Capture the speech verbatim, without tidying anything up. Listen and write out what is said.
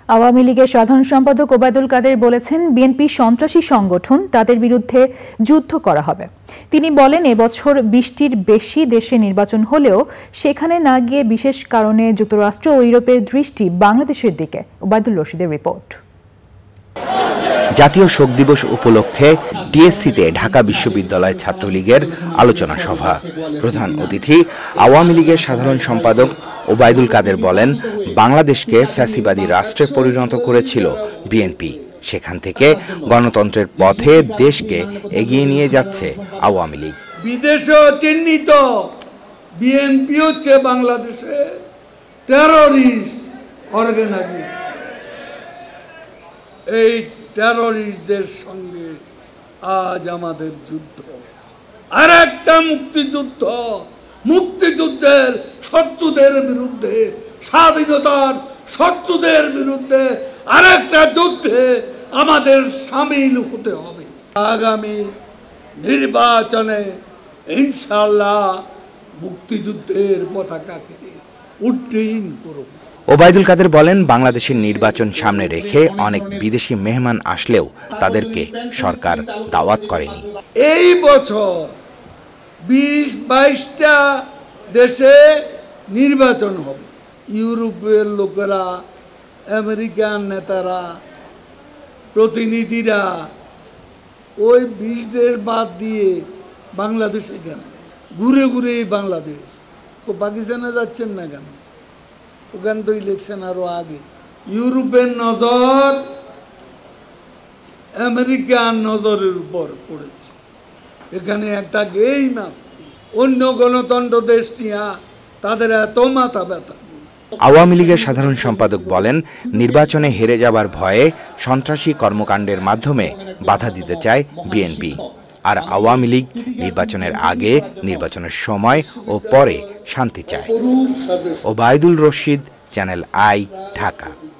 আওয়ামী লীগের সাধারণ সম্পাদক ওবায়দুল কাদের বলেছেন, বিএনপি সন্ত্রাসী সংগঠন, তাদের বিরুদ্ধে যুদ্ধ করা হবে। তিনি বলেন, এবছর বিশটির বেশি দেশে নির্বাচন হলেও সেখানে না গিয়ে বিশেষ কারণে যুক্তরাষ্ট্র ও ইউরোপের দৃষ্টি বাংলাদেশের দিকে। ওবায়দুল রশিদের রিপোর্ট। জাতীয় শোক দিবস উপলক্ষে টিএসসিতে ঢাকা বিশ্ববিদ্যালয় ছাত্রলীগের আলোচনা সভা। প্রধান অতিথি আওয়ামী লীগের সাধারণ সম্পাদক ওবায়দুল কাদের বলেন, বাংলাদেশকে ফ্যাসিবাদী রাষ্ট্রে পরিণত করেছিল বিএনপি। সেখান থেকে গণতন্ত্রের পথে দেশকে এগিয়ে নিয়ে যাচ্ছে আওয়ামী লীগ। বিদেশে চিহ্নিত বিএনপি হচ্ছে বাংলাদেশে টেররিস্ট অর্গানাইজেশন। এই টেররিস্টদের সঙ্গে আজ আমাদের যুদ্ধ। আর একটা মুক্তিযুদ্ধ, মুক্তিযুদ্ধের শত্রুদের বিরুদ্ধে, স্বাধীনতার শত্রুদের বিরুদ্ধে আরেকটা যুদ্ধে আমাদের সামিল হতে হবে। আগামী নির্বাচনে ইনশাআল্লাহ মুক্তিযুদ্ধের পতাকাকে উড্ডীন করব। ওবায়দুল কাদের বলেন, বাংলাদেশের নির্বাচন সামনে রেখে অনেক বিদেশি মেহমান আসলেও তাদেরকে সরকার দাওয়াত করেনি। এই বছর বিশ বাইশটা দেশে নির্বাচন হবে। ইউরোপের লোকেরা, আমেরিকান নেতারা, প্রতিনিধিরা ওই বিশ দেশ বাদ দিয়ে বাংলাদেশে কেন ঘুরে ঘুরে বাংলাদেশ ও পাকিস্তানে যাচ্ছেন না কেন? ওখানে তো ইলেকশন আরো আগে। ইউরোপের নজর আমেরিকান নজরের উপর পড়েছে। এখানে একটা গেম আছে। অন্য গণতন্ত্র দেশ নিয়ে তাদের এত মাথা ব্যথা। আওয়ামী লীগের সাধারণ সম্পাদক বলেন, নির্বাচনে হেরে যাবার ভয়ে সন্ত্রাসী কর্মকাণ্ডের মাধ্যমে বাধা দিতে চায় বিএনপি। আর আওয়ামী লীগ নির্বাচনের আগে, নির্বাচনের সময় ও পরে শান্তি চায়। Obaidul Rashid, channel I, Dhaka.